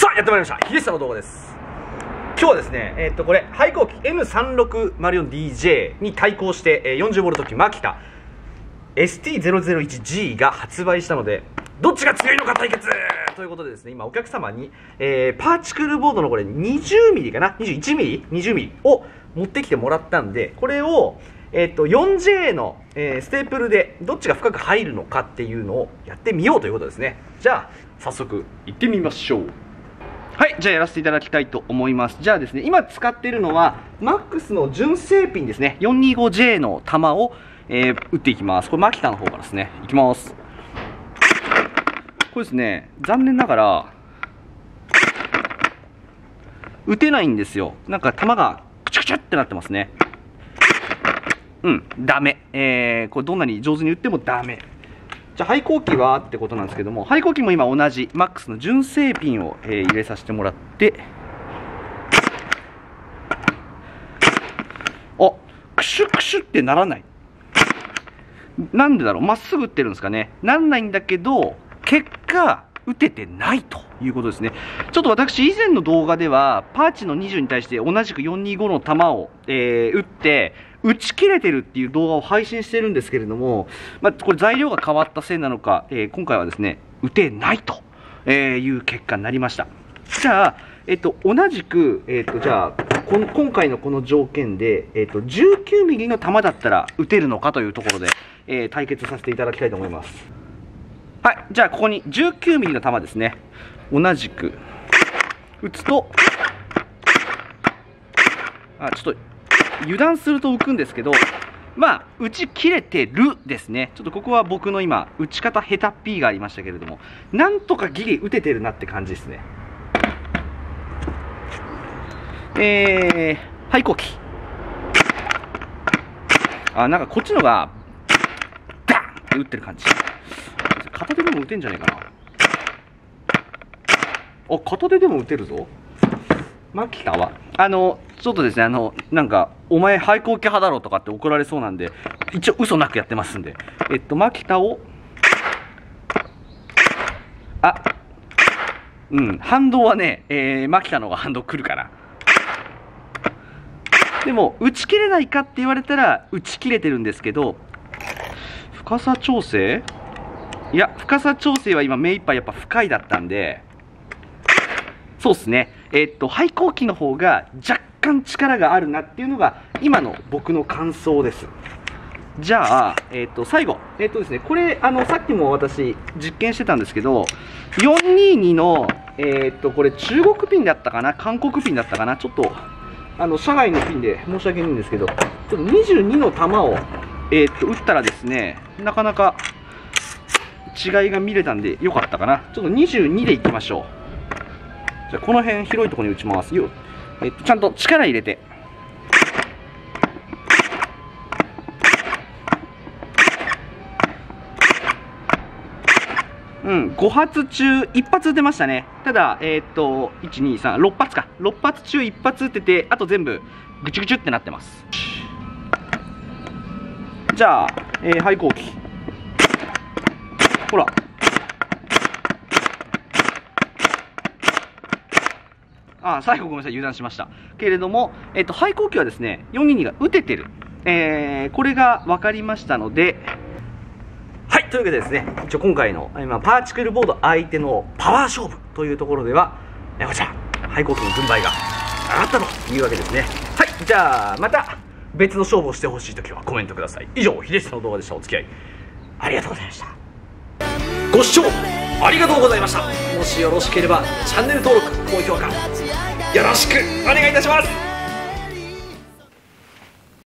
さあやってまいりました、秀久の動画です。今日はですね、これ廃校機 M3604DJ に対抗して、40V 機マキタ ST001G が発売したので、どっちが強いのか対決ということでですね、今お客様に、パーチクルボードのこれ 20mm かな 21mm、20mm を持ってきてもらったんで、これを4J の、ステープルでどっちが深く入るのかっていうのをやってみようということですね。じゃあ早速行ってみましょう。はい、じゃあやらせていただきたいと思います。じゃあですね、今使っているのは MAX の純正ピンですね。 425J の弾を、打っていきます。これマキタの方からですね、いきます。これですね、残念ながら打てないんですよ。なんか弾がクチュクチュってなってますね。ダメ。これどんなに上手に打ってもダメ。じゃあ廃校機はってことなんですけども、廃校機も今同じ MAX の純正ピンを、入れさせてもらって、クシュクシュってならない。なんでだろう、まっすぐ打ってるんですかね。なんないんだけど結果打ててないということですね。ちょっと私以前の動画ではパーチの20に対して同じく425の球を、打って打ち切れてるっていう動画を配信してるんですけれども、これ材料が変わったせいなのか、今回はですね打てないという結果になりました。じゃあ、同じく、じゃあ今回のこの条件で、19mm の球だったら打てるのかというところで、対決させていただきたいと思います。はい、じゃあここに 19mm の球ですね、同じく打つと、ちょっと油断すると浮くんですけど、打ち切れてるですね。ちょっとここは僕の今打ち方下手っぴーがありましたけれども、なんとかギリ打ててるなって感じですね。廃校機、なんかこっちのがダンって打ってる感じ。片手でも打てんじゃないかな。片手でも打てるぞ。マキタはちょっとですね、なんかお前廃校機派だろとかって怒られそうなんで、一応嘘なくやってますんで、マキタを反動はね、マキタの方が反動くるかな。でも打ち切れないかって言われたら打ち切れてるんですけど、深さ調整、いや深さ調整は今目いっぱいやっぱ深いだったんで、そうですね、廃校機の方が若干力があるなっていうのが今の僕の感想です。じゃあ、最後ですね、これさっきも私実験してたんですけど、422のこれ中国ピンだったかな韓国ピンだったかな、ちょっと社外のピンで申し訳ないんですけど、ちょっと22の球を打ったらですね、なかなか違いが見れたんでよかったかな。ちょっと22でいきましょう。じゃあこの辺広いところに打ちますよ。ちゃんと力入れて、5発中1発打てましたね。ただ123、6発か、6発中1発打てて、あと全部ぐちゅぐちゅってなってます。じゃあ、廃校機、ほら最後ごめんなさい、油断しましたけれども、廃校機はですね422が打ててる、これが分かりましたので、はい、というわけでですね、一応今回のパーチクルボード相手のパワー勝負というところでは、こちら廃校機の軍配が上がったというわけですね。はい、じゃあまた別の勝負をしてほしいときはコメントください。以上、秀久の動画でした。お付き合いありがとうございました。ご視聴ありがとうございました。もしよろしければチャンネル登録、高評価よろしくお願いいたします。